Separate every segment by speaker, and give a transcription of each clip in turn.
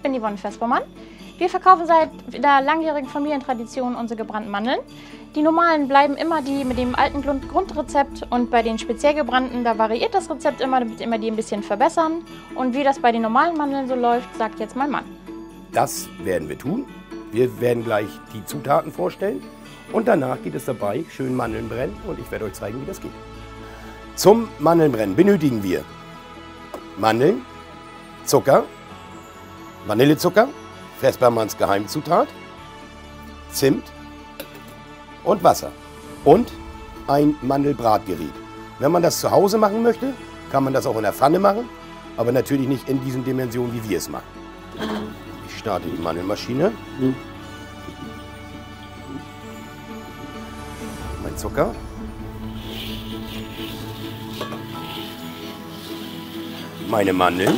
Speaker 1: bin Yvonne Vespermann. Wir verkaufen seit der langjährigen Familientradition unsere gebrannten Mandeln. Die normalen bleiben immer die mit dem alten Grundrezept und bei den speziell gebrannten, da variiert das Rezept immer, damit wir die ein bisschen verbessern. Und wie das bei den normalen Mandeln so läuft, sagt jetzt mein Mann.
Speaker 2: Das werden wir tun. Wir werden gleich die Zutaten vorstellen und danach geht es dabei schön Mandeln brennen und ich werde euch zeigen, wie das geht. Zum Mandelnbrennen benötigen wir Mandeln, Zucker, Vanillezucker, Vespermanns Geheimzutat, Zimt und Wasser und ein Mandelbratgerät. Wenn man das zu Hause machen möchte, kann man das auch in der Pfanne machen, aber natürlich nicht in diesen Dimensionen, wie wir es machen. Ich starte die Mandelmaschine. Mein Zucker. Meine Mandeln.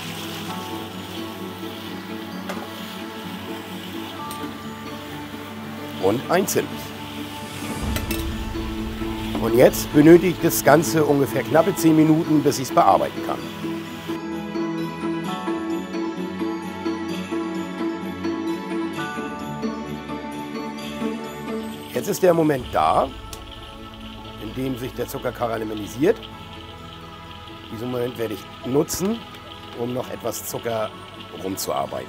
Speaker 2: Und ein Zimt. Und jetzt benötigt das Ganze ungefähr knappe 10 Minuten, bis ich es bearbeiten kann. Jetzt ist der Moment da, in dem sich der Zucker karamellisiert. Diesen Moment werde ich nutzen, um noch etwas Zucker rumzuarbeiten.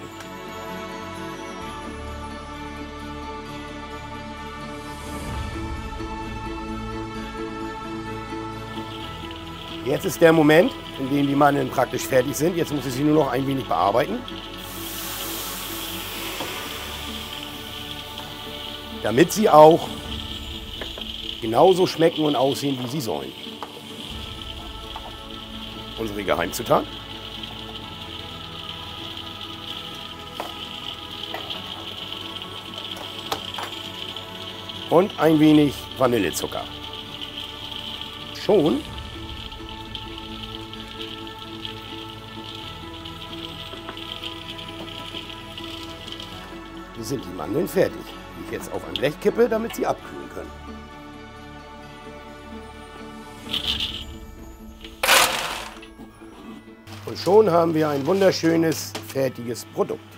Speaker 2: Jetzt ist der Moment, in dem die Mandeln praktisch fertig sind. Jetzt muss ich sie nur noch ein wenig bearbeiten, damit sie auch genauso schmecken und aussehen, wie sie sollen. Unsere Geheimzutat. Und ein wenig Vanillezucker. Schon sind die Mandeln fertig, die ich jetzt auf ein Blech kippe, damit sie abkühlen können. Und schon haben wir ein wunderschönes, fertiges Produkt.